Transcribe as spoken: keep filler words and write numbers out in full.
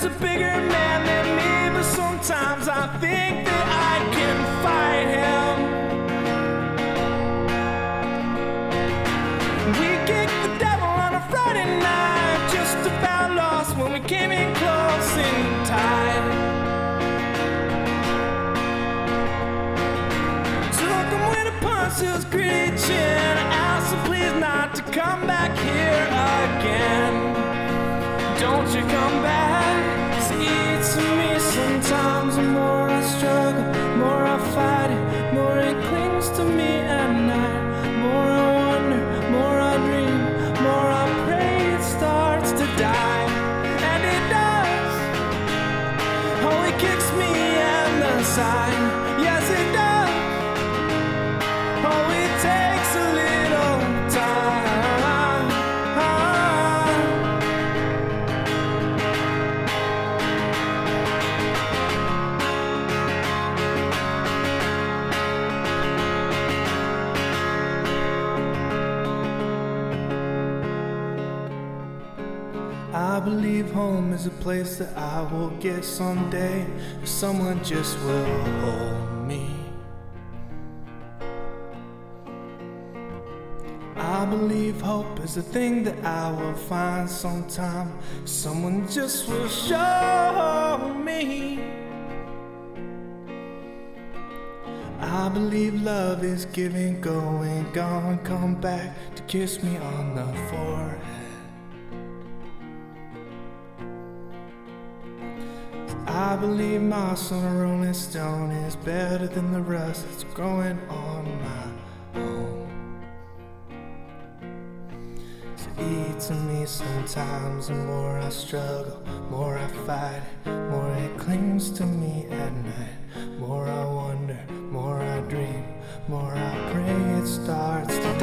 a bigger man than me, but sometimes I think that I can fight him. We kicked the devil on a Friday night, just about lost when we came in close in time. Took him with a punch to his greedy chin, asked him please not to come back here again. Don't you come back, see to me sometimes. The more I struggle, more I fight it, more it clings to me at night. More I wonder, more I dream, more I pray it starts to die. And it does. Oh, it kicks me in the side. Yes, it does. Oh, it takes a little time. I believe home is a place that I will get someday, where someone just will hold me. I believe hope is a thing that I will find sometime, someone just will show me. I believe love is giving, going, gone, come back to kiss me on the forehead. I believe moss on a rolling stone is better than the rust that's growing on my own. So eat to me sometimes, the more I struggle, more I fight it, more it clings to me at night. More I wonder, more I dream, more I pray it starts to die.